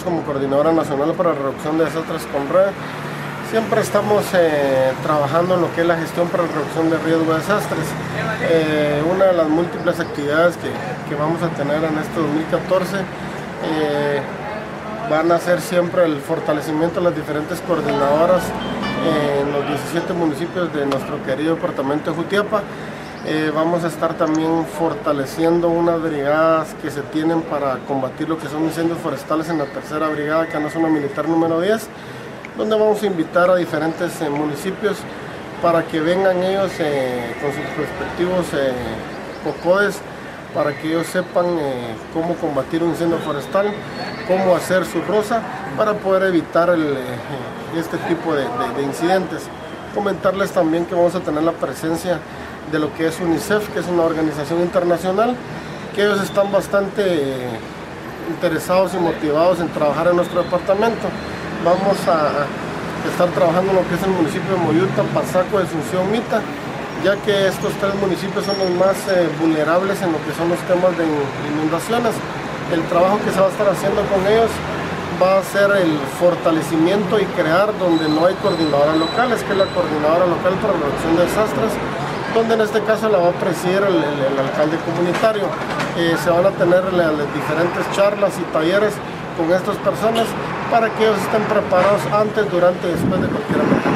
como Coordinadora Nacional para la Reducción de Desastres CONRED, siempre estamos trabajando en lo que es la gestión para la reducción de riesgo de desastres. Una de las múltiples actividades que vamos a tener en este 2014 van a ser siempre el fortalecimiento de las diferentes coordinadoras en los 17 municipios de nuestro querido departamento de Jutiapa. Vamos a estar también fortaleciendo unas brigadas que se tienen para combatir lo que son incendios forestales en la tercera brigada, que es la zona militar número 10, donde vamos a invitar a diferentes municipios para que vengan ellos con sus respectivos COCODES, para que ellos sepan cómo combatir un incendio forestal, cómo hacer su roza para poder evitar este tipo de incidentes. Comentarles también que vamos a tener la presencia de lo que es UNICEF, que es una organización internacional, que ellos están bastante interesados y motivados en trabajar en nuestro departamento. Vamos a estar trabajando en lo que es el municipio de Moyuta, Pasaco, Asunción, Mita, ya que estos tres municipios son los más vulnerables en lo que son los temas de inundaciones. El trabajo que se va a estar haciendo con ellos va a ser el fortalecimiento y crear donde no hay coordinadoras locales, que es la Coordinadora Local para la Reducción de Desastres, donde en este caso la va a presidir el alcalde comunitario. Se van a tener las diferentes charlas y talleres con estas personas para que ellos estén preparados antes, durante y después de cualquier emergencia.